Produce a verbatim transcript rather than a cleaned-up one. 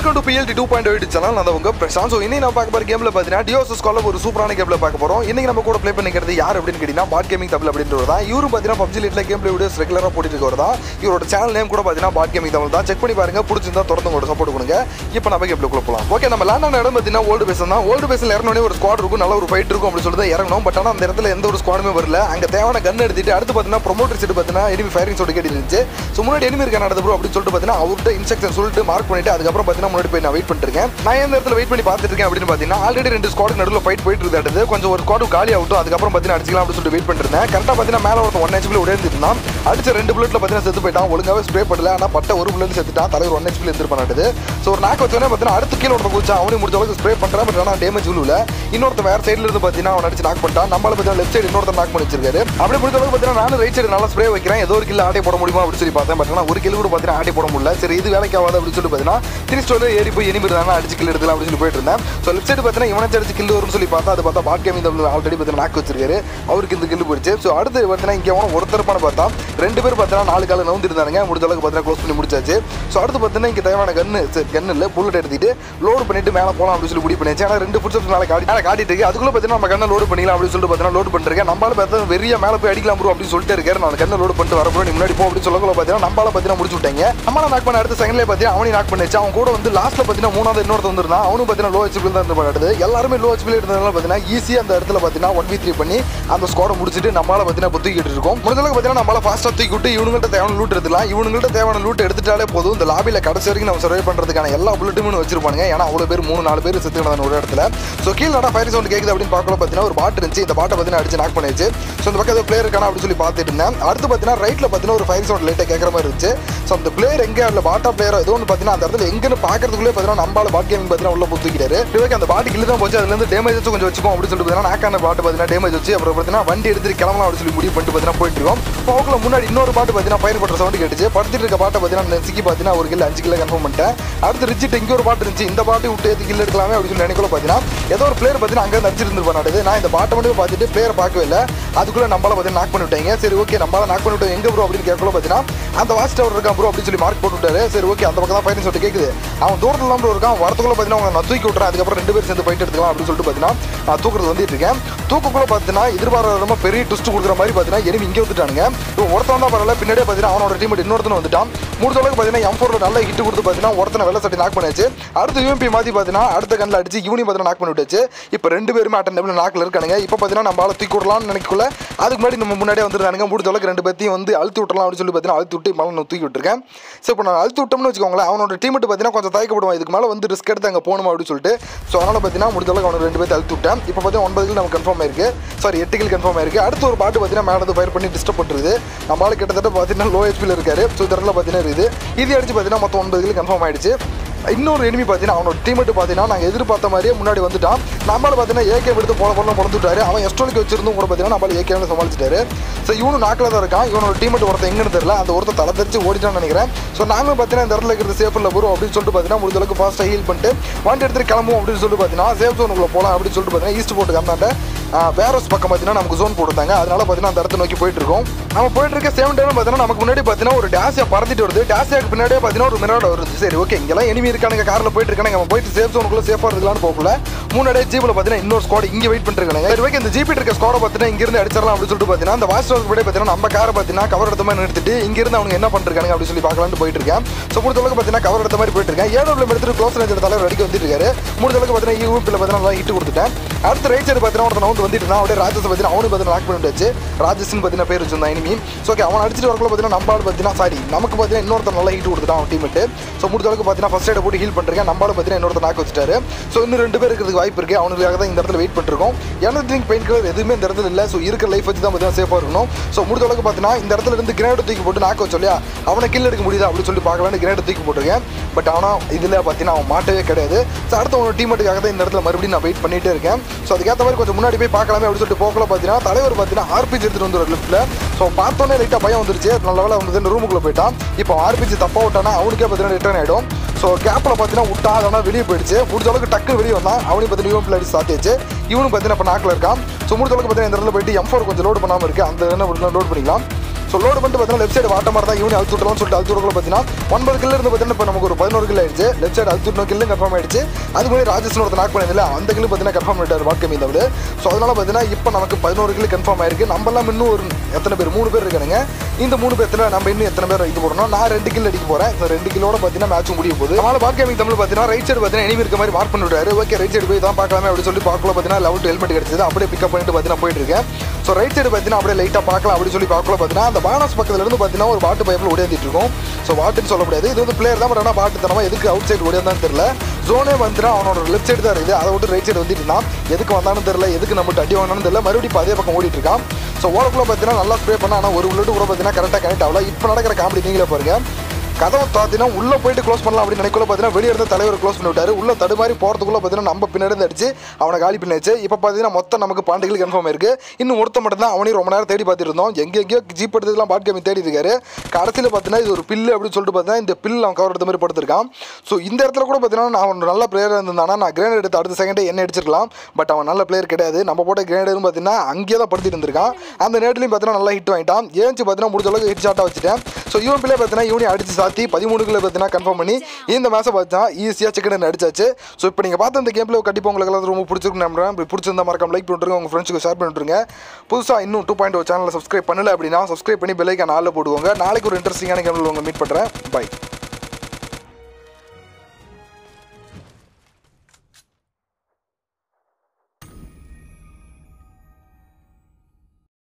Welcome to P L T two point eight channel. நான் உங்க Prashanth. So இன்னைக்கு நம்ம பார்க்க போற கேம்ல பாத்தீங்கன்னா டியோஸ் ஸ்குவாட்ல ஒரு சூப்பரான கேம்ல பார்க்க போறோம். இன்னைக்கு நம்ம கூட ப்ளே பண்ணிக்கிறது யார் அப்படினு கேட்டினா பாட் கேமிங் தமிழ் அப்படின்றவர் தான். இவரு பாத்தீங்கன்னா P U B G Lite game play videos ரெகுலரா போட்டுட்டு இருக்கவர் தான். இவரோட சேனல் நேம் கூட பாத்தீங்கன்னா பாட் கேமிங் தமிழ் தான். செக் பண்ணி பாருங்க, பிடிச்சிருந்தா தொடர்ந்து உங்க சப்போர்ட் கொடுங்க. இப்போ நம்ம கேம்ல போலாம். ஓகே, நம்ம லேண்ட் ஆன இடம் பாத்தீங்கன்னா ஓல்ட் பேஸ் தான். ஓல்ட் பேஸ்ல இறங்கனோனே ஒரு ஸ்குவாட் இருக்கும், நல்ல ஒரு ஃபைட் இருக்கும் அப்படி சொல்லிட்டு இறங்கணும். பட் ஆனா அந்த இடத்துல எந்த ஒரு ஸ்குவாடுமே வரல. அங்க தேவான கன் எடுத்துட்டு அடுத்து பாத்தீங்கன்னா ப்ரோமோட்டர் செட் பாத்தீங்கன்னா எனிமி ஃபயரிங் சவுண்ட் கேட்டு இருந்துச்சு. சோ முன்னாடி எனிமி இருக்கான நடந்து ப்ரோ அப்படி சொல்லிட்டு பாத்தீங்கன்னா அவர்ட்ட இன்ஸ்ட்ரக்ஷன் சொல்லிட்டு மார்க் பண்ணிட்டு அதுக்கு அப்புறம் பாத்தீங்கன்னா முன்னாடி போய் நான் வெயிட் பண்ணிருக்கேன். நான் இந்த இடத்துல வெயிட் பண்ணி பார்த்துட்டு இருக்கேன் அப்படின்னு பாத்தீங்கன்னா ஆல்ரெடி ரெண்டு ஸ்குவாட் நடுவுல ஃபைட் போயிட்டு இருந்தது. கொஞ்சம் ஒரு ஸ்குவாட் காலி ஆகட்டும், அதுக்கு அப்புறம் பாத்தீங்கன்னா அடிச்சிக்கலாம் அப்படின்னு சொல்லிட்டு வெயிட் பண்ணிட்டு இருந்தேன். கரெக்டா பாத்தீங்கன்னா மேல ஒருத்தன் ஒன் ஹெச்பி உடைந்து இருந்தான். அடிச்ச ரெண்டு புல்லட்ல பாத்தீங்கன்னா செத்து போயிட்டான். ஒழுங்காவே ஸ்ப்ரே பண்ணல, ஆனா பட்ட ஒரு புல்லட் செத்துட்டான். தலைவர் ஒன் ஹெச்பி இருந்து பண்ணாது. சோ ஒரு நாக்கு வச்சோனே பாத்தீங்கன்னா அடுத்து கீழ ஒருத்தன் குச்சா அவனே முடிஞ்ச அளவுக்கு ஸ்ப்ரே பண்றான். பட் ஆனா டேமேஜ் விழுல. இன்னொருத்த வேற சைடுல இருந்து பாத்தீங்கன்னா அவன் அடிச்சு நாக் பண்ணிட்டான். நம்மள பாத்தீங்கன்னா லெஃப்ட் சைடு இன்னொருத்த நாக் பண்ணி வச்சிருக்காரு. அப்படி முடிஞ்ச அளவுக்கு பாத்தீங்கன்னா நானும் ரைட் சைடு நல்லா ஸ்ப்ரே வைக்கிறேன், ஏதோ ஒரு கில்ல ஆட்டை போட முடியுமா அப்படின்னு சொல்லி பார்த்தேன். பட் ஆனா ஒரு கில் கூட பாத்தீங்கன்னா ஆட்டை போட முடியல. சரி இது வேலைக்கு ஆகாது அப்படின்னு சொல்லி பாத்தீங்கன்னா திருஸ்டோல ஏறி போய் எனிமி இருந்தாங்க அடிச்சு கில் எடுக்கலாம் அப்படின்னு சொல்லி போயிட்டு இருந்தேன். சோ லெஃப்ட் சைடு பாத்தீங்கன்னா இவனை அடிச்சு கில் வரும்னு சொல்லி பார்த்தா அது பார்த்தா பாட் கேமிங் தமிழ் ஆல்ரெடி பாத்தீங்கன்னா நாக் வச்சிருக்காரு. அவருக்கு இந்த கில் போயிடுச்சு. சோ அடுத்து பாத்தீங்கன்னா இங்க அவன் ஒருத்தரப்பான பார்த்தா ரெண்டு பேர் பாத்தீங்கன்னா நாலு கால நவுந்து இருந்தாங்க. முடிஞ்ச அளவுக்கு பாத்தீங்கன்னா க்ளோஸ் பண்ணி முடிச்சாச்சு. சோ அடுத்து பாத்தீங்கன்னா இங்க தேவையான கன்னு கன் இல்ல புல்லட் எடுத்துட்டு லோட் பண்ணிட்டு மேல போலாம் அப்படின்னு சொல்லி முடிவு பண்ணியாச்சு. ஆனா ரெண்டு ஃபுட் ஸ்டெப்ஸ் மேல காட்டி மேல காட்டிட்டு இருக்கு. அதுக்குள்ள பாத்தீங்கன்னா நம்ம கண்ணை லோட் பண்ணிக்கலாம் அப்படின்னு சொல்லிட்டு பாத்தீங்கன்னா லோட் பண்ணிருக்கேன். நம்மளால பார்த்தா வெறியா மேல போய் அடிக்கலாம் ப்ரோ அப்படின்னு சொல்லிட்டு இருக்காரு. நான் கண்ணை லோட் பண்ணிட்டு வரப்போ நீ முன்னாடி போ அப்படின்னு சொல்லக்குள்ள பாத்தீங்கன்னா நம்மளால பாத்தீங்கன்னா முடிச்சு விட்டாங்க. நம்மளால நாக் பண்ண அடுத்த செகண்ட்ல பாத்தீங்கன்னா அவனி நாக் பண்ணிச்சு. அவன் கூட வந்து லாஸ்ட்ல பாத்தீங்கன்னா மூணாவது இன்னொருத்த வந்திருந்தான். அவனும் பாத்தீங்கன்னா லோ ஹெச்பி தான் இருந்து பாடுது. எல்லாருமே லோ ஹெச்பி இருந்ததுனால பாத்தீங்கன்னா ஈஸியா அந்த இடத்துல பாத்தீங்கன்னா ஒன் வி த்ரீ பண்ணி அந்த ஸ்குவாடை முடிச்சுட்டு நம்மளால பாத்தீங்கன்னா தூக்கிட்டு இருக்கோம். முடிஞ்சளவுக்கு பாத்தீங்கன்னா நம்மளால ஃபாஸ்டா தூக்கி விட்டு இவனுங்கள்ட்ட தேவையான லூட் எடுத்துலாம். இவனுங்கள்ட்ட தேவையான லூட் எடுத்துட்டாலே போதும். இந்த லாபில கடைசி வரைக்கும் நம்ம சர்வை பண்றதுக்கான எல்லா புல்லட்டுமே வச்சிருப்பாங்க. ஏன்னா அவ்வளவு பேர் மூணு நாலு பேர் செத்து கிடந்தாங்க ஒரு இடத்துல. சோ கீழ நட ஃபயர் சவுண்ட் கேக்குது அப்படின்னு பார்க்கல பாத்தீங்கன்னா ஒரு பாட் இருந்துச்சு. இந்த பாட்டை பாத்தீங்கன்னா அடிச்சு நாக் பண்ணிச்சு. சோ இந்த பக்கம் ஏதோ பிளேயர் இருக்கானா அப்படின்னு சொல்லி பார்த்துட்டு இருந்தேன். அடுத்து பாத்தீங்கன்னா ரைட்ல பாத்தீங்கன்னா ஒரு ஃபயர் சவுண்ட் லைட்டா கேட்கற மாதிரி இருந்துச்சு. சோ அந்த பிளேயர் எங்க இல்ல பாட்டா பிளேயர் ஏதோ ஒன்று பாத்தீங்கன்னா அந்த இடத்துல எங்கன்னு பாக்குறதுக்குள்ளே பாத்தீங்கன்னா நம்மளால பாட் கேமிங் பாத்தீங்கன்னா உள்ள தூக்கிட்டாரு. இதுக்கு அந்த பாட்டு கிளி தான் போச்சு. அதுல இருந்து டேமேஜ் வச்சு கொஞ்சம் வச்சுக்கோ அப்படின்னு சொல்லிட்டு பாத்தீங்கன்னா நாக்கான பாட்டு பாத்தீங்கன்னா டேமேஜ் வச்சு அப்புறம் பாத்தீங்கன்னா வண்டி எடுத்து கிளம்பலாம் அப்படின்னு சொல்லி முடிவு பண்ணிட்டு பாத்தீங்கன்னா போயிட்டு இருக்கோம். போக்குல முன்னாடி இன்னொரு பாட்டு பாத்தீங்கன்னா பயன் பண்ற சவுண்ட் கேட்டுச்சு. படுத்துட்டு இருக்க பாட்டை பாத்தீங்கன்னா சிக்கி பாத்தீங்கன்னா ஒரு கிலோ அஞ்சு கிலோ கன்ஃபார்ம் பண்ணிட்டேன். அடுத்து ரிச்சிட்டு இங்க ஒரு பாட்டு இருந்துச்சு. இந்த பாட்டு விட்டு ஏத்து கில் எடுக்கலாமே அப்படின்னு சொல்லி நினைக்கல பாத்தீங்கன்னா ஏதோ ஒரு பிளேயர் பாத்தீங்கன்னா அங்க அடிச்சிருந்து பண்ணாது. நான் இந்த பாட்டை மட்டும் பார்த்துட்டு பிளேயர் பார்க்கவே இல்லை. அதுக்குள்ள நம்மளால பாத்தீங்கன்னா நாக் பண்ணி விட்டாங்க. சரி ஓகே நம்மளால நாக் பண்ணி விட்டோம் எங்க ப்ரோ அப்படின்னு கேட்கல பாத்தீங்கன்னா அந்த வாட்ச் டவர் இருக்கா ப்ரோ அப்படின்னு சொல்லி மார்க் போட்டு விட்டாரு. சரி ஓகே அந்த பக்கம் தான் ஃபைன் சொல்லிட்டு கேக்குது. அவன் தூரத்துல தான் ப்ரோ இருக்கான். வரத்துக்குள்ள பாத்தீங்கன்னா அவங்க நான் தூக்கி விட்டுறேன். அதுக்கப்புறம் ரெண்டு பேர் சேர்ந்து ஃபைட் எடுத்துக்கலாம் அப்படின்னு சொல்லிட்டு பாத்தீங்கன்னா நான் தூக்குறது வந்துட்டு இருக்கேன். தூக்குக்குள்ள பாத்தீங்கன்னா எதிர்பாராத பெரிய ட்விஸ்ட் கொடுக்குற மாதிரி பாத்தீங்கன்னா எனிமி இங்கே வந்துட்டானுங்க. ஒருத்தன் தான் பரவாயில்ல, பின்னாடியே பாத்தீங்கன்னா அவனோட டீம் இன்னொருத்தன வந்துட்டான். முடிஞ்ச அளவுக்கு பாத்தீங்கன்னா எம் ஃபோர்ல நல்ல ஹிட் கொடுத்து பாத்தீங்கன்னா ஒருத்தனை வெள்ள சட்டி நாக் பண்ணியாச்சு. அடுத்து யூஎம்பி மாத்தி பாத்தீங்கன்னா அடுத்த கண்ணில் அடிச்சு இவனையும் பாத்தீங்கன்னா நாக் பண்ணி விட்டுச்சு. இப்போ ரெண்டு பேருமே அட்டன் டேபிள் நாக்கில் இருக்கானுங்க. இப்போ பாத்தீங்கன்னா நம்மளால தூக்கி விடலாம்னு நினைக்கல. அதுக்கு முன்னாடி நம்ம முன்னாடியே வந்துருந்தானுங்க. முடிஞ்ச அளவுக்கு ரெண்டு பேர்த்தையும் வந்து அழுத்தி விட்டலாம் அப்படின்னு சொல்லி பாத்தீங்கன்னா அழுத்தி விட்டு மேலே நான் தூக்கி விட்டுருக்கேன். ஸோ இப்போ நான் அழுத்தி விட்டோம்னு வச்சுக்கோங்களேன், அவனோட டீம் பாத்தீங்கன்னா கொஞ்சம் தயக்கப்படுவான். இதுக்கு மேலே வந்து ரிஸ்க் எடுத்து அங்கே போகணும் அப்படின்னு சொல்லிட்டு. ஸோ அதனால பாத்தீங்கன்னா முடிஞ்ச அளவுக்கு அவனோட ரெண்டு பேர்த்து அழுத்தி விட்டேன். இப்போ பாத்தீங்கன்னா ஒன்பது கில் நமக்கு கன்ஃபார்ம் ஆயிருக்கு. சாரி எட்டு கில் கன்ஃபார்ம் ஆயிருக்கு. அடுத்து ஒரு பாட்டு பாத்தீங்கன்னா மேலே வந்து ஃபயர் பண்ணி டிஸ்டர்ப் பண்ணுறது. நம்மளால கிட்டத்தட்ட பாத்தீங்கன்னா லோ ஹெச்பியில் இருக்காரு. ஸோ இதெல்லாம் பாத்தீங்கன்னா இது இது அடிச்சு பாத்தீங்கன்னா மொத்தம் ஒன்பது கில் கன்ஃபார்ம் ஆயிடுச்சு. இன்னொரு எனிமி பார்த்தீங்கன்னா அவனோட டீமெட்டு பார்த்தீங்கன்னா நாங்கள் எதிர்பார்த்த மாதிரியே முன்னாடி வந்துட்டான். நம்மளால பார்த்தீங்கன்னா ஏகே எடுத்து போல போல பிறந்துட்டாரு. அவன் எஸ்ட்ரோலுக்கு வச்சிருந்தும் கூட பார்த்தீங்கன்னா நம்மளால ஏகேன்னு சமாளிச்சிட்டாரு. ஸோ இவனு நாக்கில் தான் இருக்கான். இவனோட டீமெட்டு ஒருத்தர் எங்கன்னு தெரியல. அந்த ஒருத்தர் தலை தெரிச்சு ஓடிட்டான்னு நினைக்கிறேன். ஸோ நாங்களும் பார்த்தீங்கன்னா இந்த இடத்துல இருக்கிறது சேஃப் இல்லை ப்ரோ அப்படின்னு சொல்லிட்டு பார்த்தீங்கன்னா முடிஞ்ச அளவுக்கு ஃபாஸ்ட்டாக ஹீல் பண்ணிட்டு வண்டி எடுத்துட்டு கிளம்பும் அப்படின்னு சொல்லிட்டு பார்த்தீங்கன்னா சேஃப் ஜோனுக்குள்ள போகலாம் அப்படின்னு சொல்லிட்டு பார்த்தீங்கன்னா ஈஸ்ட் போட்டு கம்மாண்ட வேரோஸ் பக்கம் பார்த்தீங்கன்னா நமக்கு ஜோன் போட்டுருந்தாங்க. அதனால பார்த்தீங்கன்னா அந்த இடத்த நோக்கி போயிட்டு இருக்கோம். நம்ம போயிட்டு இருக்க சேம் டைம் பார்த்தீங்கன்னா நமக்கு முன்னாடி பார்த்தீங்கன்னா ஒரு டேசியா பறந்துட்டு வருது. டேசியாக்கு பின்னாடியே பார்த்தீங்கன்னா ஒரு மிராட வருது. சரி ஓகே இங்கெல்லாம் எனிமி இருக்கானுங்க, காரில் போயிட்டு இருக்காங்க. நம்ம போயிட்டு சேஃப் ஜோனுக்குள்ள சேஃபாக இருக்கலாம்னு போகல. முன்னாடியே ஜீப்ல பார்த்தீங்கன்னா இன்னொரு ஸ்குவாட் இங்கே வெயிட் பண்ணிருக்காங்க. சரி ஓகே இந்த ஜிபி இருக்க ஸ்குவாடை பார்த்தீங்கன்னா இங்கிருந்து அடிச்சிடலாம் அப்படின்னு சொல்லிட்டு பார்த்தீங்கன்னா அந்த வாட்ச் டவர் கூட பார்த்தீங்கன்னா நம்ம காரை பார்த்தீங்கன்னா கவர் எடுத்த மாதிரி நிறுத்திட்டு இங்கிருந்து அவங்க என்ன பண்ணிருக்காங்க அப்படின்னு சொல்லி பார்க்கலாம்னு போயிட்டு இருக்கேன். ஸோ முடிஞ்ச அளவுக்கு பார்த்தீங்கன்னா கவர் எடுத்த மாதிரி போயிட்டு இருக்கேன். ஏழு எடுத்துட்டு க்ளோஸ் ரேஞ்ச் தலைவர் அடிக்க வந்துட்டு இருக்காரு. முடிஞ்ச அளவுக்கு பார்த்தீங்கன்னா யூபியில் பார்த்தீங்கன்னா நல்லா ஹிட் கொடுத்துட்டேன். அடுத்து ரைட் சைடு பார்த்தீங்கன்னா ஒருத்தன் வந்து வந்துட்டு இருந்தான். அப்படியே ராஜஸ் பார்த்தீங்கன்னா அவனு பார்த்தீங்கன்னா லாக் பண்ணிட்டு ராஜஸ்ன்னு பார்த்தீங்கன்னா பேர் வச்சிருந்தான் எனிமி. ஸோ ஓகே அவன் அடிச்சுட்டு வரக்குள்ள பார்த்தீங்கன்னா நம்மளால பார்த்தீங்கன்னா சாரி நமக்கு பார்த்தீங்கன்னா இன்னொருத்தர் நல்லா ஹிட் கொடுத்துட்டான் அவன் டீமெட்டு. ஸோ முடிஞ்ச அளவுக்கு பார்த்தீங்கன்னா ஃபர்ஸ்ட் சைடை போட்டு ஹீல் பண்ணிருக்கேன். நம்மளால பார்த்தீங்கன்னா இன்னொருத்தர் நாக்கு வச்சுட்டாரு. ஸோ இன்னும் ரெண்டு பேர் இருக்கிறதுக்கு வாய்ப்பு இருக்கு. அவனுக்காக தான் இந்த இடத்துல வெயிட் பண்ணிருக்கோம். எனர்ஜி ட்ரிங்க் பெயின் கில்லர் எதுவுமே இந்த இடத்துல இல்லை. ஸோ இருக்கிற லைஃப் வச்சு தான் பார்த்தீங்கன்னா சேஃபாக இருக்கணும். ஸோ முடிஞ்ச அளவுக்கு பார்த்தீங்கன்னா இந்த இடத்துல இருந்து கிரேட் தூக்கி போட்டு நாக்க வச்சு இல்லையா அவனை கில் எடுக்க முடியுதா அப்படின்னு சொல்லி பார்க்கலான்னு கிரேட் தூக்கி போட்டிருக்கேன். பட் ஆனால் இதில் பார்த்தீங்கன்னா அவன் மாட்டவே கிடையாது. ஸோ அடுத்த அவனோட டீமெட்டுக்காக தான் இந்த இடத்துல மறுபடியும் நான் வெயிட் பண்ணிட்டே இருக்கேன். ஸோ அதுக்கேற்ற மாதிரி கொஞ்சம் முன்னாடி போய் பார்க்கலாமே அப்படின்னு சொல்லிட்டு போக்கல பார்த்தீங்கன்னா தலைவர் பார்த்தீங்கன்னா ஆர்பிஜி எடுத்துட்டு வந்து ஒரு லிஃப்ட்டில். ஸோ பார்த்தோன்னே லைட்டாக பயம் வந்துருச்சு. நல்ல வேலை வந்து ரூமுக்குள்ளே போயிட்டான். இப்போ ஆர்பிஜி தப்பாக விட்டானா அவனுக்கே பார்த்தீங்கன்னா ரிட்டர்ன் ஆகிடும். ஸோ கேப்பில் பார்த்தீங்கன்னா விட்டா அதனால் வெளியே போயிடுச்சு. முடிஞ்ச அளவுக்கு டக்கு வெளியே வந்தான். அவனையும் பார்த்தீங்கன்னா யூஎம் பிள்ளை சாத்தியாச்சு. இவனும் பார்த்தீங்கன்னா இப்போ நாக்கில் இருக்கான். ஸோ முடிஞ்ச அளவுக்கு பார்த்தீங்கன்னா இந்த இடத்துல போயிட்டு எம் ஃபோர் கொஞ்சம் லோட் பண்ணாமல் இருக்குது. அந்த என்ன லோட் பண்ணிக்கலாம். ஸோ லோடு பண்ணிட்டு பார்த்தீங்கன்னா லெஃப்ட் சைடு வாட்ட மாதிரி தான் யூனி அழுத்து விட்டலாம்னு சொல்லிட்டு அழுத்து விடக்குள்ள பார்த்தீங்கன்னா ஒன்பது கிலோ இருந்து பார்த்தீங்கன்னா இப்போ நமக்கு ஒரு பதினோரு கிலோ ஆயிடுச்சு. லெஃப்ட் சைடு அழுத்து விட்டு கிலோ கன்ஃபார்ம் ஆயிடுச்சு. அது மாதிரி ராஜேஷ் ஒருத்தர் நாக் பண்ணதில்ல அந்த கிலோ பார்த்தீங்கன்னா கன்ஃபார்ம் பண்ணிட்டார் வாட் கேமிங் தமிழ். ஸோ அதனால பார்த்தீங்கன்னா இப்போ நமக்கு பதினோரு கிலோ கன்ஃபார்ம் ஆயிருக்கு. நம்மளாம் இன்னும் ஒரு எத்தனை பேர் மூணு பேர் இருக்கானுங்க. இந்த மூணு பேர்த்துல நம்ம இன்னும் எத்தனை பேர் இது போடணும். நான் ரெண்டு கிலோ அடிக்க போறேன். ஸோ ரெண்டு கிலோட பார்த்தீங்கன்னா மேட்ச் முடிய போகுது. அதனால வாட் கேமிங் தமிழ் பார்த்தீங்கன்னா ரைட் சைடு பார்த்தீங்கன்னா எனிமி இருக்க மாதிரி மார்க் பண்ணி விட்டாரு. ஓகே ரைட் சைடு போய் தான் பார்க்கலாமே அப்படின்னு சொல்லி பார்க்கல பார்த்தீங்கன்னா லெவல் டூ ஹெல்மெட் கிடைச்சது. அப்படியே பிக்கப் பண்ணிட்டு பார்த்தீங்கன்னா போயிட்டு இருக்கேன். ஸோ ரைட் சைடு பார்த்தீங்கன்னா அப்படியே லைட்டாக பார்க்கலாம் அப்படின்னு சொல்லி பார்க்கல பார்த்தீங்கன்னா அந்த பானஸ் பக்கத்துல இருந்து பார்த்தீங்கன்னா ஒரு பாட்டு பைப்பில் ஓடியாந்துட்டு இருக்கும். ஸோ வாட்டுன்னு சொல்ல முடியாது, இது வந்து பிளேயர் தான். பட் ஆனால் பாட்டு தரமா எதுக்கு அவுட் சைடு ஓடியாந்தான்னு தெரியல. ஜோனே வந்துட்டு அவனோட லெஃப்ட் சைடு தான் இருக்குது. அதை விட்டு ரைட் சைடு வந்துட்டு இருந்தான். எதுக்கு வந்தானு தெரியல, எதுக்கு நம்ம அடி வாங்கினான்னு தெரியல. மறுபடியும் அதே பக்கம் ஓடிட்டு இருக்கான். ஸோ ஓடக்குள்ள பார்த்தீங்கன்னா நல்லா ஸ்ப்ரே பண்ணா. ஆனால் ஒரு உள்ளட்டு கூட பார்த்தீங்கன்னா கரெக்டாக கனெக்ட் ஆகல. இப்போ நடக்கிற காமெடி நீங்களே பாருங்க. கதவை பார்த்தீங்கன்னா உள்ளே போயிட்டு க்ளோஸ் பண்ணலாம் அப்படின்னு நினைக்கல பார்த்தீங்கன்னா வெளியே இருந்த தலைவர் க்ளோஸ் பண்ணி விட்டாரு. உள்ள தடுமாறி போகிறதுக்குள்ள பார்த்தீங்கன்னா நம்ம பின்னாடி அடிச்சு அவனை காலி பண்ணியாச்சு. இப்போ பார்த்தீங்கன்னா மொத்தம் நமக்கு பாண்டிகள் கன்ஃபார்ம் இருக்கு. இன்னும் ஒருத்த மட்டும் தான். அவனையும் ரொம்ப நேரம் தேடி பார்த்துட்டு இருந்தோம். எங்கே எங்கேயோ ஜீப் எடுத்துலாம் பாட் கேமிங் தேடி இருக்காரு. கடைசியில் பார்த்தீங்கன்னா இது ஒரு பில்லு அப்படின்னு சொல்லிட்டு பார்த்தீங்கன்னா இந்த பில் அவன் கவர் எடுத்த மாதிரி படுத்திருக்கான். ஸோ இந்த இடத்துல கூட பார்த்தீங்கன்னா நான் அவன் நல்ல பிளேயர் இருந்தானா நான் கிரேனேட் எடுத்து அடுத்த செகண்டே என்ன அடிச்சிருக்கலாம். பட் அவன் நல்ல பிளேயர் கிடையாது. நம்ம போட்ட கிரேனேடும் பார்த்தீங்கன்னா அங்கேயே தான் படுத்திட்டு இருந்திருக்கான். அந்த நேரத்துலையும் பார்த்தீங்கன்னா நல்லா ஹிட் வாங்கிட்டான். ஏஞ்சி பார்த்தீங்கன்னா முடிஞ்ச அளவுக்கு ஹிட் ஷாட்டாக வச்சுட்டேன். ஸோ இவன் பிள்ளை பார்த்தீங்கன்னா இவனி அடிச்சு சாத்தி பதிமூணு கிலோ பார்த்தீங்கன்னா கன்ஃபார்ம் பண்ணி இந்த மேட்சை பார்த்தா ஈஸியாக சிக்கன் அடிச்சாச்சு. ஸோ இப்போ நீங்கள் பார்த்த இந்த கேம் பிளே கண்டிப்பாக உங்களுக்கு எல்லாம் ரொம்ப பிடிச்சிருக்கு நம்புறேன். இப்படி பிடிச்சிருந்தா மறக்காம லைக் பண்ணிட்டுருங்க, உங்கள் ஃப்ரெண்ட்ஸுக்கு ஷேர் பண்ணிட்டுருங்க. புதுசாக இன்னும் டூ பாயிண்ட் சேனலை சப்ஸ்கிரைப் பண்ணல அப்படின்னா சப்ஸ்கிரைப் பண்ணி பெல் ஐக்கான் ஆல்ல போடுவாங்க. நாளைக்கு ஒரு இன்ட்ரெஸ்டிங்கான கேமில் உங்களை மீட் பண்ணுறேன். பை.